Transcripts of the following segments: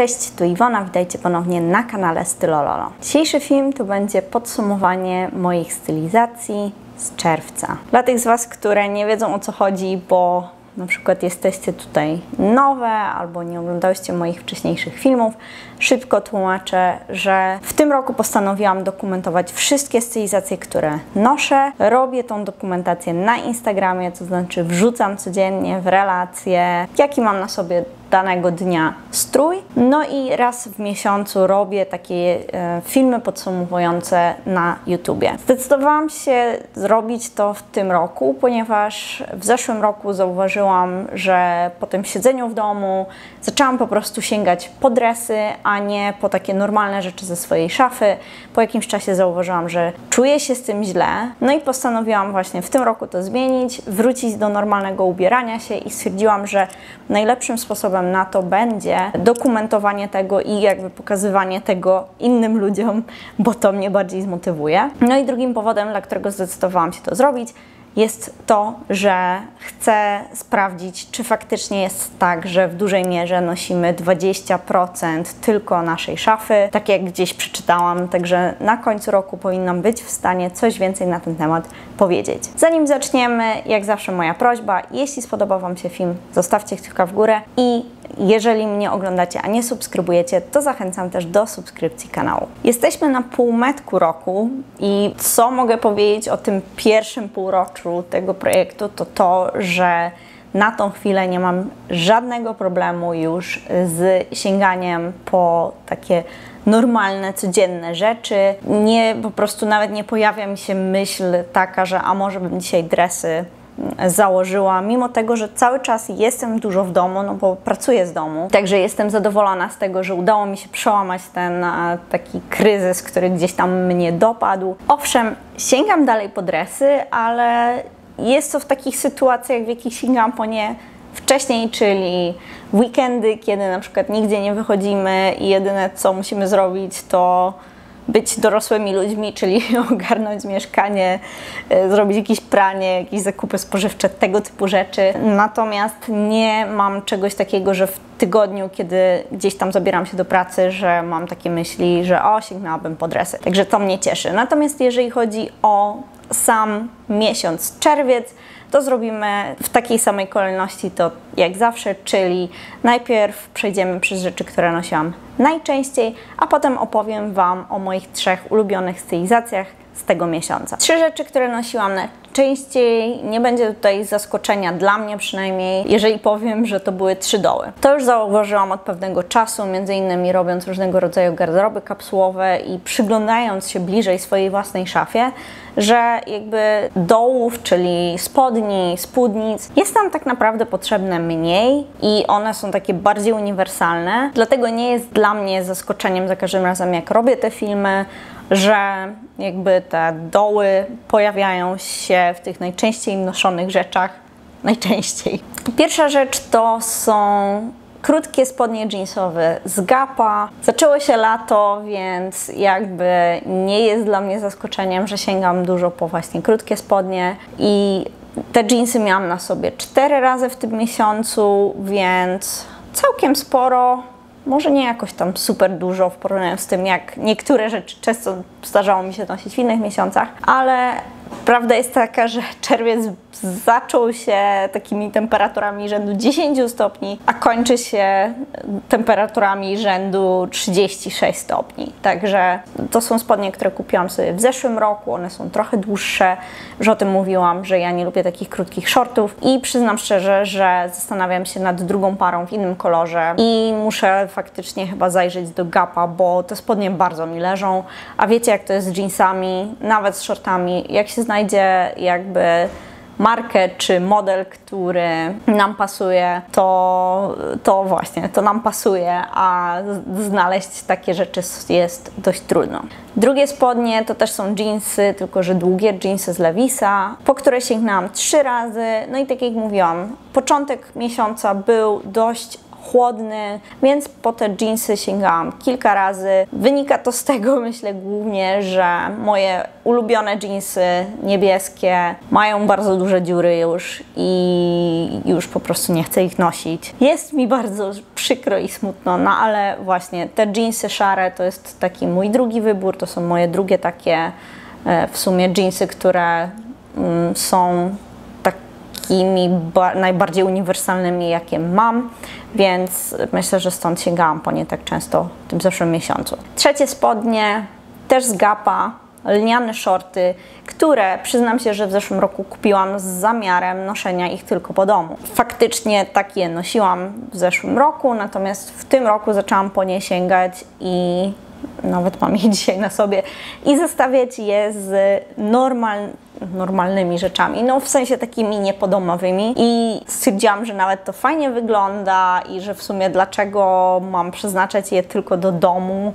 Cześć, tu Iwona, witajcie ponownie na kanale Stylololo. Dzisiejszy film to będzie podsumowanie moich stylizacji z czerwca. Dla tych z Was, które nie wiedzą, o co chodzi, bo na przykład jesteście tutaj nowe albo nie oglądałyście moich wcześniejszych filmów, szybko tłumaczę, że w tym roku postanowiłam dokumentować wszystkie stylizacje, które noszę. Robię tą dokumentację na Instagramie, to znaczy wrzucam codziennie w relacje, jaki mam na sobie danego dnia strój. No i raz w miesiącu robię takie filmy podsumowujące na YouTubie. Zdecydowałam się zrobić to w tym roku, ponieważ w zeszłym roku zauważyłam, że po tym siedzeniu w domu zaczęłam po prostu sięgać po dresy, a nie po takie normalne rzeczy ze swojej szafy. Po jakimś czasie zauważyłam, że czuję się z tym źle, no i postanowiłam właśnie w tym roku to zmienić, wrócić do normalnego ubierania się i stwierdziłam, że najlepszym sposobem na to będzie dokumentowanie tego i jakby pokazywanie tego innym ludziom, bo to mnie bardziej zmotywuje. No i drugim powodem, dla którego zdecydowałam się to zrobić, jest to, że chcę sprawdzić, czy faktycznie jest tak, że w dużej mierze nosimy 20% tylko naszej szafy, tak jak gdzieś przeczytałam, także na końcu roku powinnam być w stanie coś więcej na ten temat powiedzieć. Zanim zaczniemy, jak zawsze moja prośba, jeśli spodobał Wam się film, zostawcie kciuka w górę i jeżeli mnie oglądacie, a nie subskrybujecie, to zachęcam też do subskrypcji kanału. Jesteśmy na półmetku roku i co mogę powiedzieć o tym pierwszym półroczu tego projektu, to to, że na tą chwilę nie mam żadnego problemu już z sięganiem po takie normalne, codzienne rzeczy. Po prostu nawet nie pojawia mi się myśl taka, że a może bym dzisiaj dresy założyła, mimo tego, że cały czas jestem dużo w domu, no bo pracuję z domu. Także jestem zadowolona z tego, że udało mi się przełamać ten taki kryzys, który gdzieś tam mnie dopadł. Owszem, sięgam dalej po dresy, ale jest to w takich sytuacjach, w jakich sięgam po nie wcześniej, czyli weekendy, kiedy na przykład nigdzie nie wychodzimy i jedyne co musimy zrobić to być dorosłymi ludźmi, czyli ogarnąć mieszkanie, zrobić jakieś pranie, jakieś zakupy spożywcze, tego typu rzeczy. Natomiast nie mam czegoś takiego, że w tygodniu, kiedy gdzieś tam zabieram się do pracy, że mam takie myśli, że sięgnęłabym po dresy. Także to mnie cieszy. Natomiast jeżeli chodzi o sam miesiąc czerwiec, to zrobimy w takiej samej kolejności to jak zawsze, czyli najpierw przejdziemy przez rzeczy, które nosiłam najczęściej, a potem opowiem Wam o moich 3 ulubionych stylizacjach z tego miesiąca. 3 rzeczy, które nosiłam najczęściej, nie będzie tutaj zaskoczenia dla mnie przynajmniej, jeżeli powiem, że to były 3 doły. To już zauważyłam od pewnego czasu, między innymi robiąc różnego rodzaju garderoby kapsułowe i przyglądając się bliżej swojej własnej szafie, że jakby dołów, czyli spodni, spódnic, jest tam tak naprawdę potrzebne mniej i one są takie bardziej uniwersalne. Dlatego nie jest dla mnie zaskoczeniem za każdym razem, jak robię te filmy, że jakby te doły pojawiają się w tych najczęściej noszonych rzeczach. Najczęściej. Pierwsza rzecz to są krótkie spodnie jeansowe z Gapa. Zaczęło się lato, więc jakby nie jest dla mnie zaskoczeniem, że sięgam dużo po właśnie krótkie spodnie i te jeansy miałam na sobie 4 razy w tym miesiącu, więc całkiem sporo. Może nie jakoś tam super dużo w porównaniu z tym, jak niektóre rzeczy często zdarzało mi się nosić w innych miesiącach, ale prawda jest taka, że czerwiec zaczął się takimi temperaturami rzędu 10 stopni, a kończy się temperaturami rzędu 36 stopni. Także to są spodnie, które kupiłam sobie w zeszłym roku. One są trochę dłuższe. Już o tym mówiłam, że ja nie lubię takich krótkich shortów i przyznam szczerze, że zastanawiam się nad drugą parą w innym kolorze i muszę faktycznie chyba zajrzeć do Gapa, bo te spodnie bardzo mi leżą, a wiecie jak to jest z jeansami, nawet z shortami, jak się znajdzie jakby markę czy model, który nam pasuje, to właśnie, to nam pasuje, a znaleźć takie rzeczy jest dość trudno. Drugie spodnie to też są jeansy, tylko że długie jeansy z Levi'sa, po które sięgnęłam 3 razy. No i tak jak mówiłam, początek miesiąca był dość chłodny, więc po te dżinsy sięgałam kilka razy. Wynika to z tego, myślę, głównie, że moje ulubione dżinsy niebieskie mają bardzo duże dziury już i już po prostu nie chcę ich nosić. Jest mi bardzo przykro i smutno, no ale właśnie te dżinsy szare to jest taki mój drugi wybór, to są moje drugie takie w sumie dżinsy, które są takimi najbardziej uniwersalnymi, jakie mam, więc myślę, że stąd sięgałam po nie tak często w tym zeszłym miesiącu. Trzecie spodnie, też z Gapa, lniane shorty, które przyznam się, że w zeszłym roku kupiłam z zamiarem noszenia ich tylko po domu. Faktycznie tak je nosiłam w zeszłym roku, natomiast w tym roku zaczęłam po nie sięgać i nawet mam je dzisiaj na sobie i zestawiać je z normalnymi rzeczami, no w sensie takimi niepodomowymi i stwierdziłam, że nawet to fajnie wygląda i że w sumie dlaczego mam przeznaczać je tylko do domu,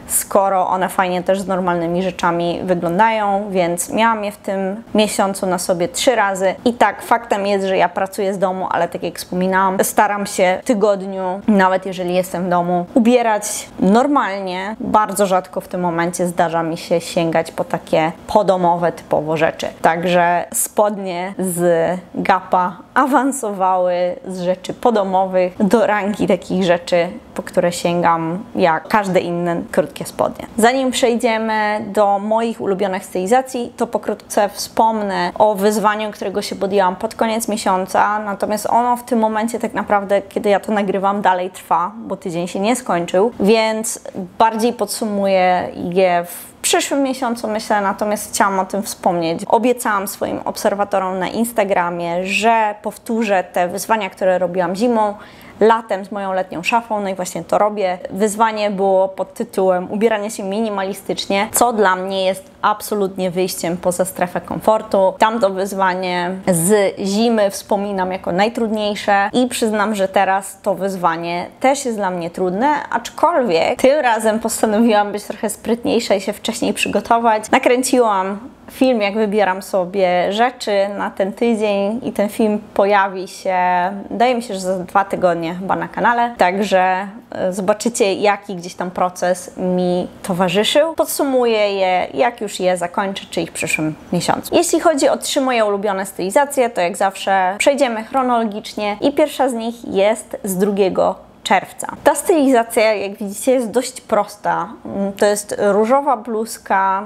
skoro one fajnie też z normalnymi rzeczami wyglądają, więc miałam je w tym miesiącu na sobie 3 razy i tak, faktem jest, że ja pracuję z domu, ale tak jak wspominałam, staram się w tygodniu, nawet jeżeli jestem w domu, ubierać normalnie. Bardzo rzadko w tym momencie zdarza mi się sięgać po takie podomowe typowo rzeczy. Także spodnie z Gapa awansowały z rzeczy podomowych do rangi takich rzeczy, po które sięgam jak każde inne krótkie spodnie. Zanim przejdziemy do moich ulubionych stylizacji, to pokrótce wspomnę o wyzwaniu, którego się podjęłam pod koniec miesiąca, natomiast ono w tym momencie tak naprawdę, kiedy ja to nagrywam, dalej trwa, bo tydzień się nie skończył, więc bardziej podsumuję je w przyszłym miesiącu, myślę, natomiast chciałam o tym wspomnieć. Obiecałam swoim obserwatorom na Instagramie, że powtórzę te wyzwania, które robiłam zimą, latem z moją letnią szafą, no i właśnie to robię. Wyzwanie było pod tytułem ubieranie się minimalistycznie, co dla mnie jest absolutnie wyjściem poza strefę komfortu. Tamto wyzwanie z zimy wspominam jako najtrudniejsze i przyznam, że teraz to wyzwanie też jest dla mnie trudne, aczkolwiek tym razem postanowiłam być trochę sprytniejsza i się wcześniej przygotować. Nakręciłam film, jak wybieram sobie rzeczy na ten tydzień i ten film pojawi się, wydaje mi się, że za 2 tygodnie chyba na kanale, także zobaczycie, jaki gdzieś tam proces mi towarzyszył. Podsumuję je, jak już je zakończę, czyli w przyszłym miesiącu. Jeśli chodzi o 3 moje ulubione stylizacje, to jak zawsze przejdziemy chronologicznie i pierwsza z nich jest z 2 czerwca. Ta stylizacja, jak widzicie, jest dość prosta. To jest różowa bluzka,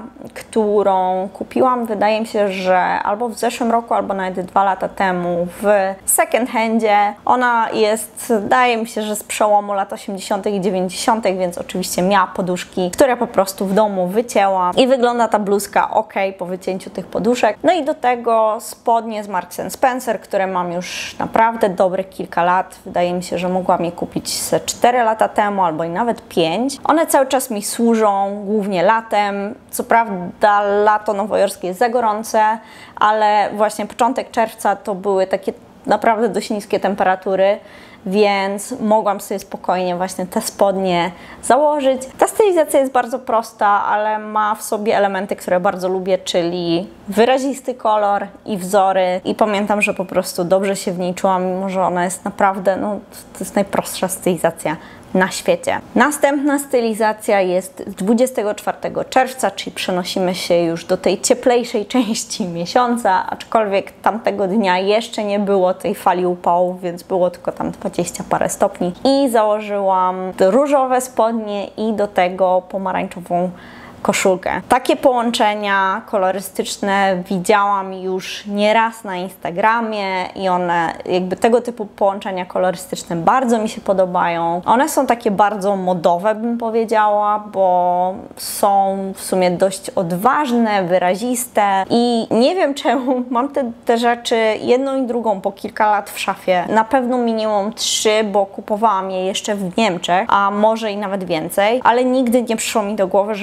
którą kupiłam, wydaje mi się, że albo w zeszłym roku, albo nawet 2 lata temu w second handzie. Ona jest, wydaje mi się, że z przełomu lat 80. i 90., więc oczywiście miała poduszki, które po prostu w domu wycięłam i wygląda ta bluzka ok po wycięciu tych poduszek. No i do tego spodnie z Marks & Spencer, które mam już naprawdę dobrych kilka lat. Wydaje mi się, że mogłam je kupić ze 4 lata temu, albo i nawet 5. One cały czas mi służą, głównie latem. Co prawda lato nowojorskie jest za gorące, ale właśnie początek czerwca to były takie naprawdę dość niskie temperatury, więc mogłam sobie spokojnie właśnie te spodnie założyć. Ta stylizacja jest bardzo prosta, ale ma w sobie elementy, które bardzo lubię, czyli wyrazisty kolor i wzory. I pamiętam, że po prostu dobrze się w niej czułam, mimo że ona jest naprawdę, no to jest najprostsza stylizacja na świecie. Następna stylizacja jest z 24 czerwca, czyli przenosimy się już do tej cieplejszej części miesiąca, aczkolwiek tamtego dnia jeszcze nie było tej fali upałów, więc było tylko tam 20 parę stopni. I założyłam różowe spodnie i do tego pomarańczową koszulkę. Takie połączenia kolorystyczne widziałam już nieraz na Instagramie i one, jakby tego typu połączenia kolorystyczne bardzo mi się podobają. One są takie bardzo modowe, bym powiedziała, bo są w sumie dość odważne, wyraziste i nie wiem czemu mam te rzeczy jedną i drugą po kilka lat w szafie. Na pewno minimum 3, bo kupowałam je jeszcze w Niemczech, a może i nawet więcej, ale nigdy nie przyszło mi do głowy, żeby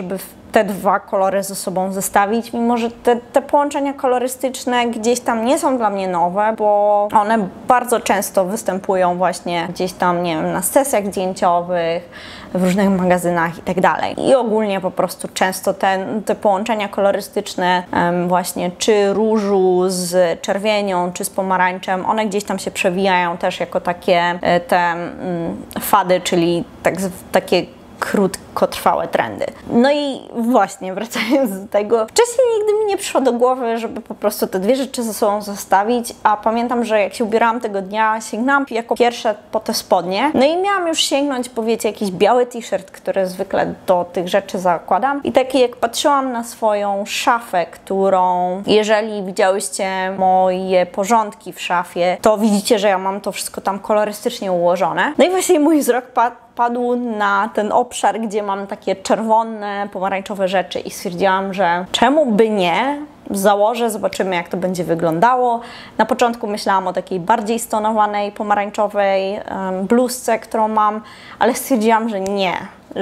te dwa kolory ze sobą zestawić, mimo że te połączenia kolorystyczne gdzieś tam nie są dla mnie nowe, bo one bardzo często występują właśnie gdzieś tam, nie wiem, na sesjach zdjęciowych, w różnych magazynach i tak dalej. I ogólnie po prostu często te połączenia kolorystyczne właśnie czy różu z czerwienią, czy z pomarańczem, one gdzieś tam się przewijają też jako takie te fady, czyli takie krótkotrwałe trendy. No i właśnie, wracając do tego, wcześniej nigdy mi nie przyszło do głowy, żeby po prostu te dwie rzeczy ze sobą zostawić, a pamiętam, że jak się ubierałam tego dnia, sięgnęłam jako pierwsze po te spodnie, no i miałam już sięgnąć, po wiecie, jakiś biały t-shirt, który zwykle do tych rzeczy zakładam i taki jak patrzyłam na swoją szafę, którą, jeżeli widziałyście moje porządki w szafie, to widzicie, że ja mam to wszystko tam kolorystycznie ułożone. No i właśnie mój wzrok padł na ten obszar, gdzie mam takie czerwone, pomarańczowe rzeczy i stwierdziłam, że czemu by nie? Założę, zobaczymy jak to będzie wyglądało. Na początku myślałam o takiej bardziej stonowanej, pomarańczowej bluzce, którą mam, ale stwierdziłam, że nie,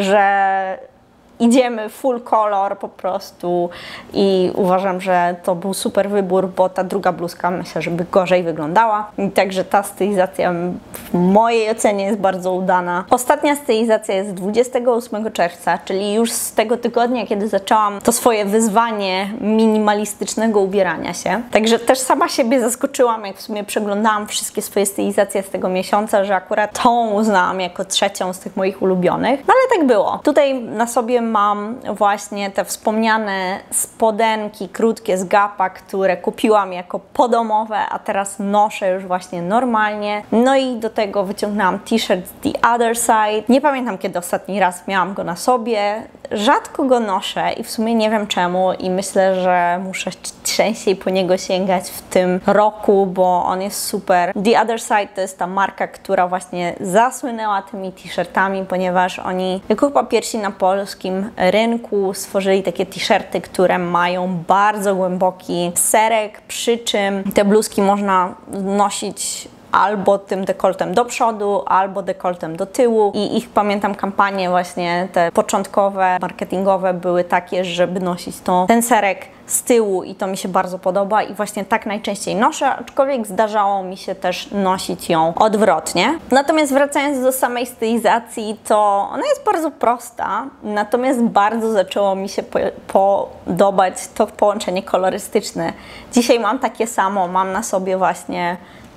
że idziemy full color po prostu i uważam, że to był super wybór, bo ta druga bluzka myślę, że by gorzej wyglądała. I także ta stylizacja w mojej ocenie jest bardzo udana. Ostatnia stylizacja jest 28 czerwca, czyli już z tego tygodnia, kiedy zaczęłam to swoje wyzwanie minimalistycznego ubierania się. Także też sama siebie zaskoczyłam, jak w sumie przeglądałam wszystkie swoje stylizacje z tego miesiąca, że akurat tą uznałam jako trzecią z tych moich ulubionych. No ale tak było. Tutaj na sobie mam właśnie te wspomniane spodenki krótkie z Gapa, które kupiłam jako podomowe, a teraz noszę już właśnie normalnie. No i do tego wyciągnęłam t-shirt The Other Side. Nie pamiętam, kiedy ostatni raz miałam go na sobie. Rzadko go noszę i w sumie nie wiem czemu i myślę, że muszę częściej po niego sięgać w tym roku, bo on jest super. The Other Side to jest ta marka, która właśnie zasłynęła tymi t-shirtami, ponieważ oni jako chyba pierwsi na polskim rynku stworzyli takie t-shirty, które mają bardzo głęboki serek, przy czym te bluzki można nosić albo tym dekoltem do przodu, albo dekoltem do tyłu i ich, pamiętam, kampanie właśnie te początkowe, marketingowe były takie, żeby nosić ten serek z tyłu i to mi się bardzo podoba i właśnie tak najczęściej noszę, aczkolwiek zdarzało mi się też nosić ją odwrotnie. Natomiast wracając do samej stylizacji, to ona jest bardzo prosta, natomiast bardzo zaczęło mi się podobać to połączenie kolorystyczne. Dzisiaj mam takie samo, mam na sobie właśnie...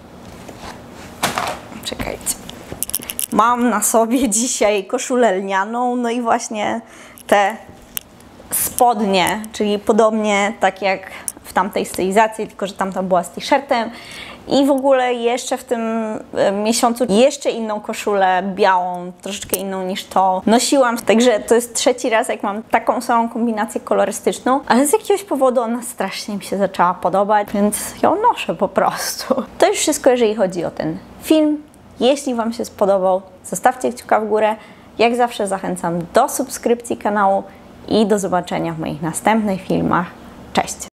Czekajcie. Mam na sobie dzisiaj koszulę lnianą, no i właśnie te spodnie, czyli podobnie tak jak w tamtej stylizacji, tylko że tamta była z t-shirtem. I w ogóle jeszcze w tym miesiącu jeszcze inną koszulę białą, troszeczkę inną niż to nosiłam. Także to jest trzeci raz, jak mam taką samą kombinację kolorystyczną, ale z jakiegoś powodu ona strasznie mi się zaczęła podobać, więc ją noszę po prostu. To już wszystko, jeżeli chodzi o ten film. Jeśli Wam się spodobał, zostawcie kciuka w górę. Jak zawsze zachęcam do subskrypcji kanału i do zobaczenia w moich następnych filmach. Cześć!